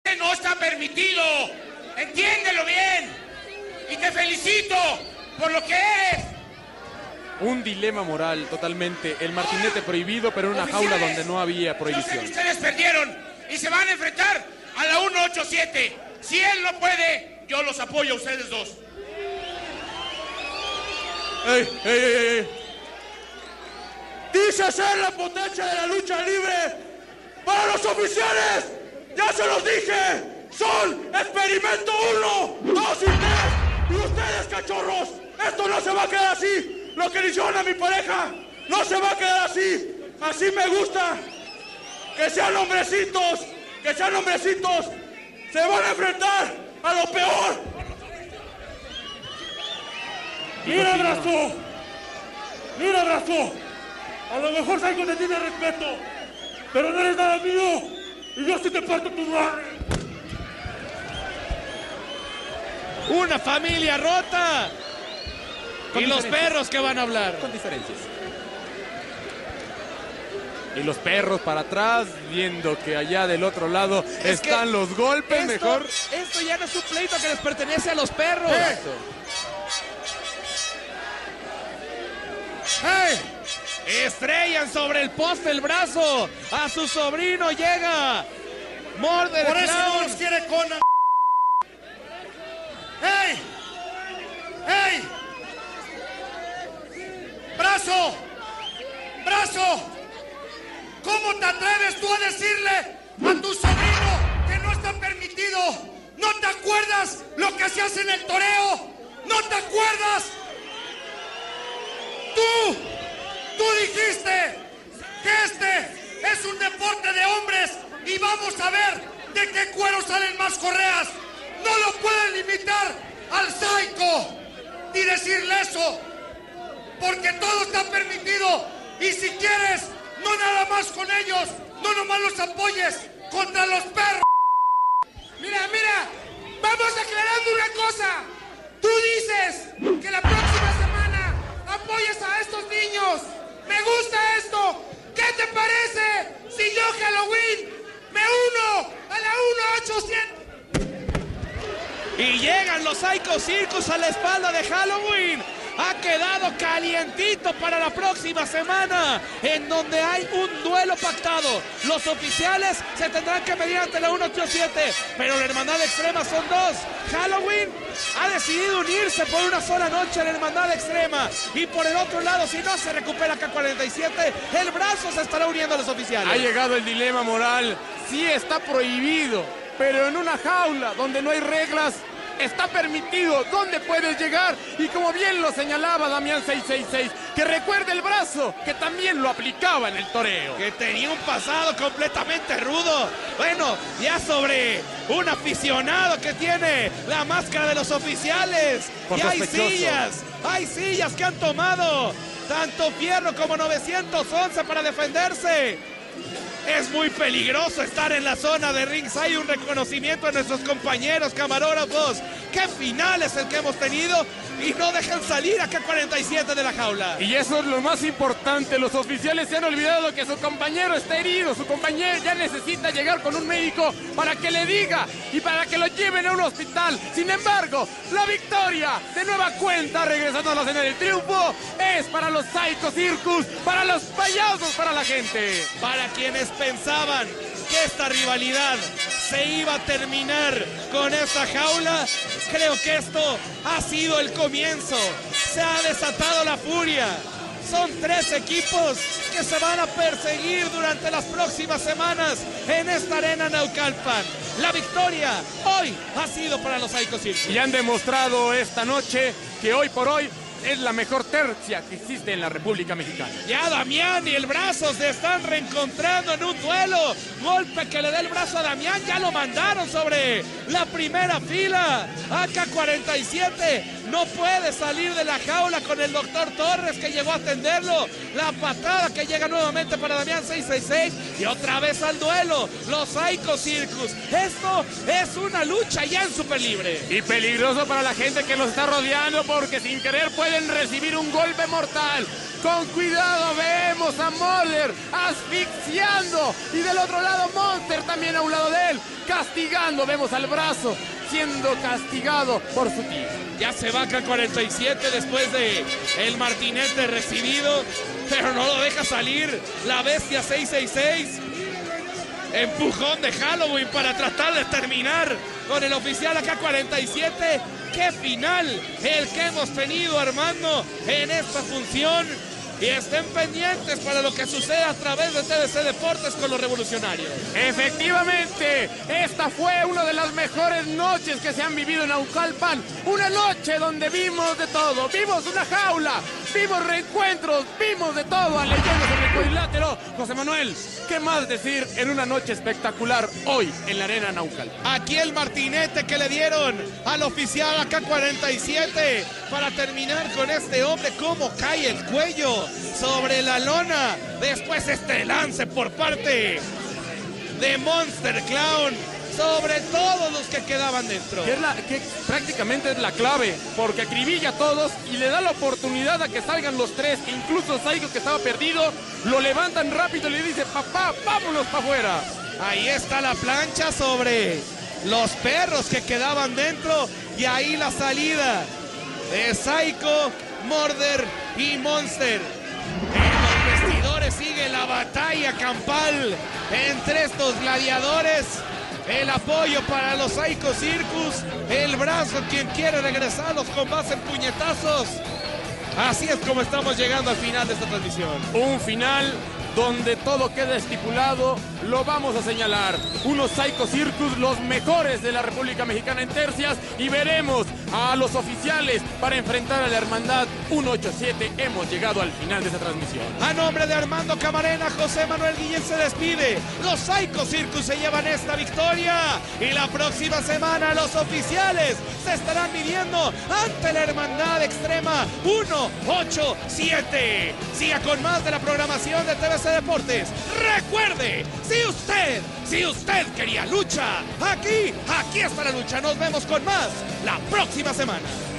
No está permitido. Entiéndelo bien. Y te felicito por lo que eres. Un dilema moral totalmente. El martinete prohibido, pero en una jaula donde no había prohibición. Yo sé que ustedes perdieron y se van a enfrentar a la 187. Si él no puede, yo los apoyo a ustedes dos. ¡Ey! Dice ser la potencia de la lucha libre. ¡Para los oficiales! ¡Ya se los dije! ¡Son experimento 1, 2 y 3! ¡Y ustedes, cachorros! ¡Esto no se va a quedar así! Lo que le hicieron a mi pareja no se va a quedar así. Así me gusta. Que sean hombrecitos. Que sean hombrecitos. Se van a enfrentar a lo peor. Mira, brazo. Mira, brazo. A lo mejor Psycho te tiene respeto, pero no eres nada mío. Y yo sí te parto tu madre. Una familia rota. Y los perros que van a hablar. Con diferencias. Y los perros para atrás, viendo que allá del otro lado están los golpes. Mejor. Esto ya no es un pleito que les pertenece a los perros. ¡Hey! Estrellan sobre el poste el brazo. A su sobrino llega. Morde Por eso no los quiere Conan. ¡Hey! ¡Hey! ¡Brazo! ¡Brazo! ¿Cómo te atreves tú a decirle a tu sobrino que no está permitido? ¿No te acuerdas lo que hacías en el toreo? ¿No te acuerdas? Tú dijiste que este es un deporte de hombres y vamos a ver de qué cuero salen más correas. No lo pueden limitar al Psycho y decirle eso, porque todo está permitido. Y si quieres, no nada más con ellos, no nomás los apoyes contra los perros. Mira, vamos aclarando una cosa. Tú dices que la próxima semana apoyes a estos niños. Me gusta esto. ¿Qué te parece si yo Halloween me uno a la 187? Y llegan los Psycho Circus a la espalda de Halloween. Ha quedado calientito para la próxima semana, en donde hay un duelo pactado. Los oficiales se tendrán que medir ante la 187, pero la Hermandad Extrema son dos. Halloween ha decidido unirse por una sola noche a la Hermandad Extrema. Y por el otro lado, si no se recupera K47, el brazo se estará uniendo a los oficiales. Ha llegado el dilema moral. Sí está prohibido, pero en una jaula donde no hay reglas, está permitido. ¿Dónde puedes llegar? Y como bien lo señalaba Damián 666, que recuerde el brazo, que también lo aplicaba en el toreo. Que tenía un pasado completamente rudo. Bueno, ya sobre un aficionado que tiene la máscara de los oficiales. Y hay sillas que han tomado tanto Fierro como 911 para defenderse. Es muy peligroso estar en la zona de ringside. Hay un reconocimiento a nuestros compañeros camarógrafos. ¡Qué final es el que hemos tenido! Y no dejan salir a K47 de la jaula. Y eso es lo más importante. Los oficiales se han olvidado que su compañero está herido. Su compañero ya necesita llegar con un médico para que le diga y para que lo lleven a un hospital. Sin embargo, la victoria de nueva cuenta, regresando a la escena del triunfo, es para los Psycho Circus, para los payasos, para la gente. Para quienes pensaban que esta rivalidad se iba a terminar con esta jaula, creo que esto ha sido el comienzo. Se ha desatado la furia. Son 3 equipos que se van a perseguir durante las próximas semanas en esta arena Naucalpan. La victoria hoy ha sido para los Psycho Circus. Y han demostrado esta noche que hoy por hoy es la mejor tercia que existe en la República Mexicana. Ya Damián y el brazo se están reencontrando en un duelo. Golpe que le da el brazo a Damián, ya lo mandaron sobre la primera fila. AK-47 no puede salir de la jaula con el doctor Torres, que llegó a atenderlo. La patada que llega nuevamente para Damián 666 y otra vez al duelo. Los Psycho Circus. Esto es una lucha ya en Super Libre. Y peligroso para la gente que los está rodeando, porque sin querer puede pueden recibir un golpe mortal. Con cuidado vemos a Morder asfixiando y del otro lado Monster también a un lado de él, castigando. Vemos al brazo siendo castigado por su tío. Ya se va K47 después de el martinete recibido, pero no lo deja salir la bestia 666. Empujón de Halloween para tratar de terminar con el oficial AK-47. ¡Qué final el que hemos tenido, Armando, en esta función! Y estén pendientes para lo que suceda a través de TVC Deportes con los revolucionarios. Efectivamente, esta fue una de las mejores noches que se han vivido en Naucalpan. Una noche donde vimos de todo. Vimos una jaula, vimos reencuentros, vimos de todo. A leyendas en el cuadrilátero. José Manuel, ¿qué más decir en una noche espectacular hoy en la arena Naucalpan? Aquí el martinete que le dieron al oficial AK-47 para terminar con este hombre. Cómo cae el cuello sobre la lona. Después este lance por parte de Monster Clown sobre todos los que quedaban dentro. Que prácticamente es la clave, porque acribilla a todos y le da la oportunidad a que salgan los tres. Incluso Psycho, que estaba perdido, lo levantan rápido y le dice: papá, vámonos para afuera. Ahí está la plancha sobre los perros que quedaban dentro. Y ahí la salida de Psycho, Morder y Monster. En los vestidores sigue la batalla campal entre estos gladiadores. El apoyo para los Psycho Circus. El brazo quien quiere regresar a los combates en puñetazos. Así es como estamos llegando al final de esta transmisión. Un final donde todo queda estipulado, lo vamos a señalar. Unos Psycho Circus, los mejores de la República Mexicana en tercias, y veremos a los oficiales para enfrentar a la Hermandad 187. Hemos llegado al final de esta transmisión. A nombre de Armando Camarena, José Manuel Guillén se despide. Los Psycho Circus se llevan esta victoria y la próxima semana los oficiales se estarán midiendo ante la Hermandad Extrema 187. Siga con más de la programación de TVC Deportes. Recuerde, si usted quería lucha, aquí está la lucha. Nos vemos con más la próxima semana.